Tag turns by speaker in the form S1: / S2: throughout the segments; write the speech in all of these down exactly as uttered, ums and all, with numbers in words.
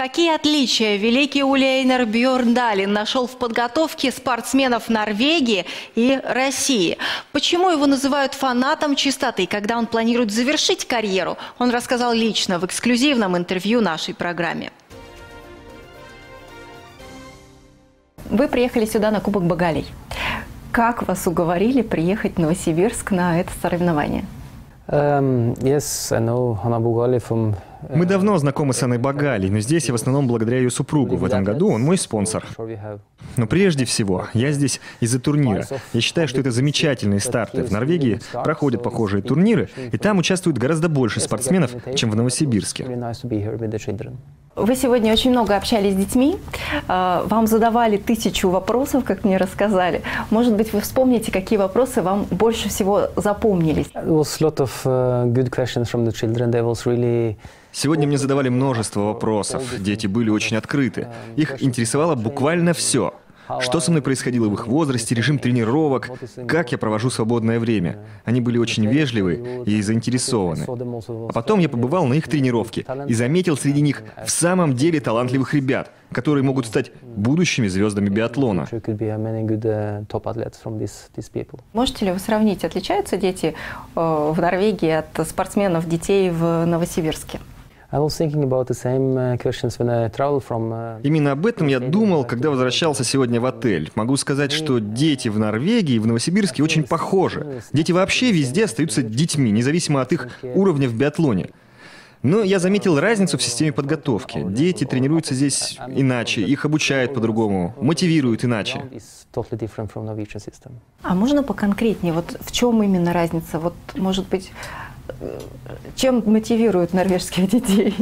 S1: Какие отличия великий Ули Эйнар Бьорндален нашел в подготовке спортсменов Норвегии и России? Почему его называют фанатом чистоты, когда он планирует завершить карьеру? Он рассказал лично в эксклюзивном интервью нашей программе. Вы приехали сюда на Кубок Боголей. Как вас уговорили приехать в Новосибирск на это соревнование?
S2: Um, yes, I know Hanna Bogali from...
S3: Мы давно знакомы с Анной Богалей, но здесь я в основном благодаря ее супругу. В этом году он мой спонсор. Но прежде всего, я здесь из-за турнира. Я считаю, что это замечательные старты. В Норвегии проходят похожие турниры, и там участвует гораздо больше спортсменов, чем в Новосибирске.
S1: Вы сегодня очень много общались с детьми, вам задавали тысячу вопросов, как мне рассказали. Может быть, вы вспомните, какие вопросы вам больше всего запомнились?
S3: Сегодня мне задавали множество вопросов. Дети были очень открыты. Их интересовало буквально все. Что со мной происходило в их возрасте, режим тренировок, как я провожу свободное время. Они были очень вежливы и заинтересованы. А потом я побывал на их тренировке и заметил среди них в самом деле талантливых ребят, которые могут стать будущими звездами биатлона.
S1: Можете ли вы сравнить, отличаются дети в Норвегии от спортсменов, детей в Новосибирске?
S3: Именно об этом я думал, когда возвращался сегодня в отель. Могу сказать, что дети в Норвегии и в Новосибирске очень похожи. Дети вообще везде остаются детьми, независимо от их уровня в биатлоне. Но я заметил разницу в системе подготовки. Дети тренируются здесь иначе, их обучают по-другому, мотивируют иначе.
S1: А можно поконкретнее? Вот в чем именно разница? Вот, может быть, чем мотивируют норвежских детей?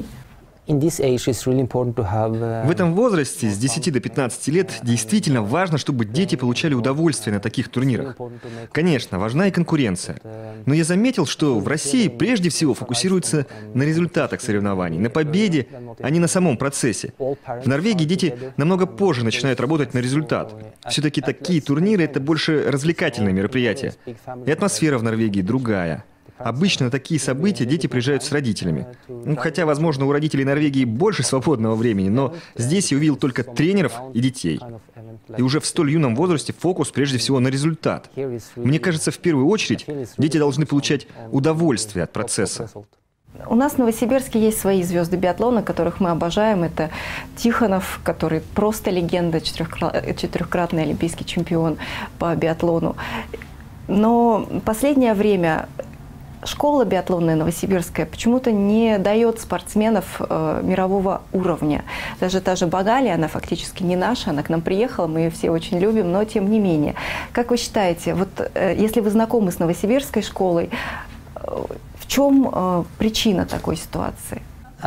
S3: В этом возрасте, с десяти до пятнадцати лет, действительно важно, чтобы дети получали удовольствие на таких турнирах. Конечно, важна и конкуренция. Но я заметил, что в России прежде всего фокусируются на результатах соревнований, на победе, а не на самом процессе. В Норвегии дети намного позже начинают работать на результат. Все-таки такие турниры – это больше развлекательные мероприятия. И атмосфера в Норвегии другая. Обычно на такие события дети приезжают с родителями. Ну, хотя, возможно, у родителей Норвегии больше свободного времени, но здесь я увидел только тренеров и детей. И уже в столь юном возрасте фокус прежде всего на результат. Мне кажется, в первую очередь дети должны получать удовольствие от процесса.
S1: У нас в Новосибирске есть свои звезды биатлона, которых мы обожаем. Это Тихонов, который просто легенда, четырехкратный олимпийский чемпион по биатлону. Но в последнее время школа биатлонная новосибирская почему-то не дает спортсменов э, мирового уровня. Даже та же Богалия, она фактически не наша, она к нам приехала, мы ее все очень любим, но тем не менее. Как вы считаете, вот э, если вы знакомы с новосибирской школой, э, в чем э, причина такой ситуации?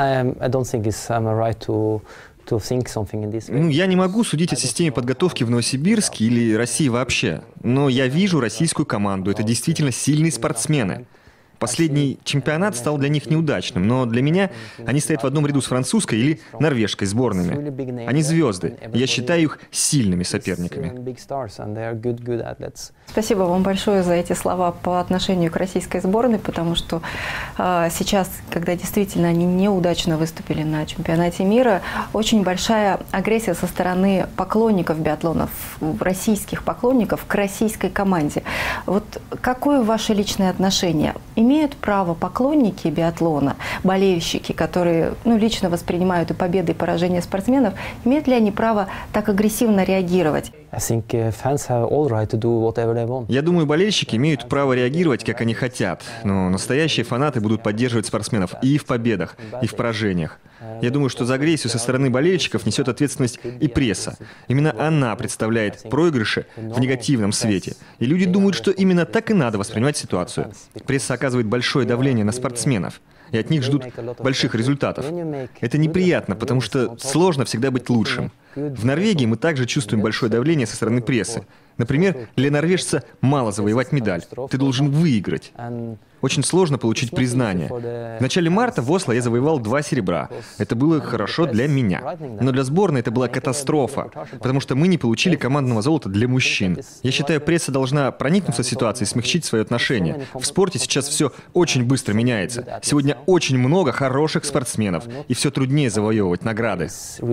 S3: Ну, я не могу судить о системе подготовки в Новосибирске или России вообще, но я вижу российскую команду, это действительно сильные спортсмены. Последний чемпионат стал для них неудачным, но для меня они стоят в одном ряду с французской или норвежской сборными. Они звезды, и я считаю их сильными соперниками.
S1: Спасибо вам большое за эти слова по отношению к российской сборной, потому что э, сейчас, когда действительно они неудачно выступили на чемпионате мира, очень большая агрессия со стороны поклонников биатлонов, российских поклонников к российской команде. Вот какое ваше личное отношение? Имеют право поклонники биатлона, болельщики, которые ну, лично воспринимают и победы, и поражения спортсменов, имеют ли они право так агрессивно реагировать?
S3: Я думаю, болельщики имеют право реагировать, как они хотят, но настоящие фанаты будут поддерживать спортсменов и в победах, и в поражениях. Я думаю, что за агрессию со стороны болельщиков несет ответственность и пресса. Именно она представляет проигрыши в негативном свете. И люди думают, что именно так и надо воспринимать ситуацию. Пресса оказывает большое давление на спортсменов, и от них ждут больших результатов. Это неприятно, потому что сложно всегда быть лучшим. В Норвегии мы также чувствуем большое давление со стороны прессы. Например, для норвежца мало завоевать медаль. Ты должен выиграть. очень сложно получить признание. В начале марта в Осло я завоевал два серебра. Это было хорошо для меня. Но для сборной это была катастрофа, потому что мы не получили командного золота для мужчин. Я считаю, пресса должна проникнуться ситуацией и смягчить свое отношение. В спорте сейчас все очень быстро меняется. Сегодня очень много хороших спортсменов, и все труднее завоевывать награды.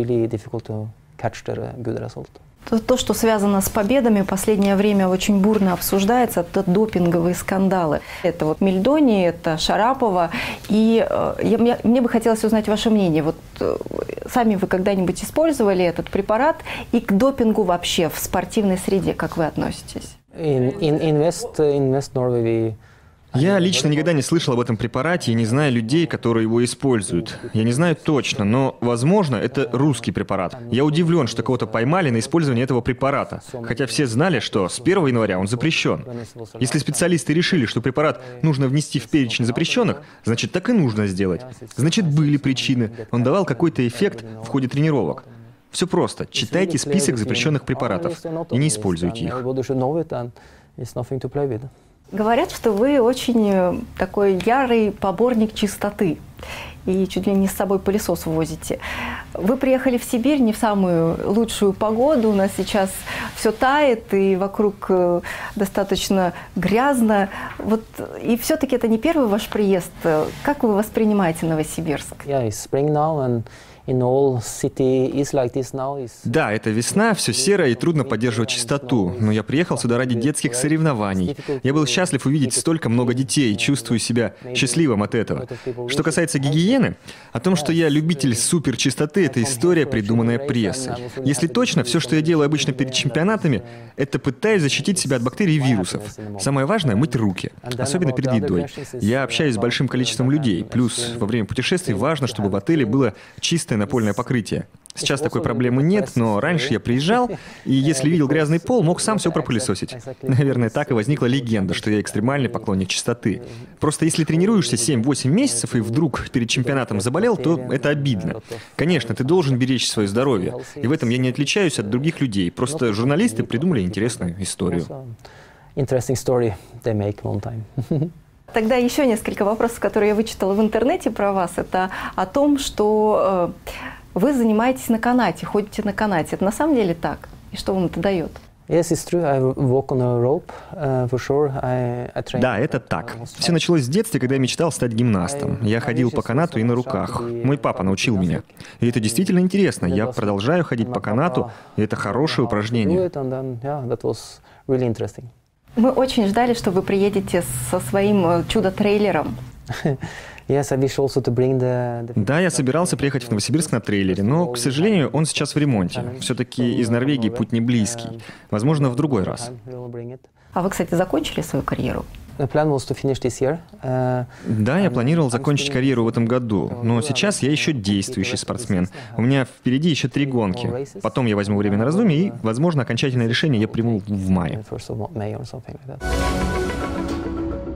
S1: То, то, что связано с победами, в последнее время очень бурно обсуждается, это допинговые скандалы. Это вот Мельдони, это Шарапова. И э, я, мне, мне бы хотелось узнать ваше мнение. Вот э, сами вы когда-нибудь использовали этот препарат? И к допингу вообще в спортивной среде как вы относитесь?
S2: In, in, in West, in West Norway we...
S3: Я лично никогда не слышал об этом препарате и не знаю людей, которые его используют. Я не знаю точно, но, возможно, это русский препарат. Я удивлен, что кого-то поймали на использование этого препарата, хотя все знали, что с первого января он запрещен. Если специалисты решили, что препарат нужно внести в перечень запрещенных, значит, так и нужно сделать. Значит, были причины. Он давал какой-то эффект в ходе тренировок. Все просто. Читайте список запрещенных препаратов и не используйте их.
S1: Говорят, что вы очень такой ярый поборник чистоты и чуть ли не с собой пылесос возите. Вы приехали в Сибирь не в самую лучшую погоду, у нас сейчас все тает и вокруг достаточно грязно. Вот, и все-таки это не первый ваш приезд. Как вы воспринимаете Новосибирск?
S2: Yeah, it's spring now and in all city is like this now.
S3: Да, это весна, все серо и трудно поддерживать чистоту. Но я приехал сюда ради детских соревнований. Я был счастлив увидеть столько много детей и чувствую себя счастливым от этого. Что касается гигиены, о том, что я любитель суперчистоты, это история, придуманная прессой. Если точно, все, что я делаю обычно перед чемпионатами, это пытаюсь защитить себя от бактерий и вирусов. Самое важное — мыть руки, особенно перед едой. Я общаюсь с большим количеством людей, плюс во время путешествий важно, чтобы в отеле было чистое напольное покрытие. Сейчас такой проблемы нет, но раньше я приезжал, и если видел грязный пол, мог сам все пропылесосить. Наверное, так и возникла легенда, что я экстремальный поклонник чистоты. Просто если тренируешься семь-восемь месяцев и вдруг перед чемпионатом заболел, то это обидно. Конечно, ты должен беречь свое здоровье, и в этом я не отличаюсь от других людей. Просто журналисты придумали интересную историю.
S1: Тогда еще несколько вопросов, которые я вычитала в интернете про вас. Это о том, что э, вы занимаетесь на канате, ходите на канате. Это на самом деле так? И что вам это дает?
S2: Yes, it's true. I walk on a rope, uh, for sure. I, I train.
S3: Да, это так. Все началось в детстве, когда я мечтал стать гимнастом. Я ходил по канату и на руках. Мой папа научил меня. И это действительно интересно. Я продолжаю ходить по канату, и это хорошее упражнение.
S1: Мы очень ждали, что вы приедете со своим чудо-трейлером.
S3: Да, я собирался приехать в Новосибирск на трейлере, но, к сожалению, он сейчас в ремонте. Все-таки из Норвегии путь не близкий. Возможно, в другой раз.
S1: А вы, кстати, закончили свою карьеру?
S3: Да, я планировал закончить карьеру в этом году, но сейчас я еще действующий спортсмен. У меня впереди еще три гонки. Потом я возьму время на раздумье и, возможно, окончательное решение я приму в мае.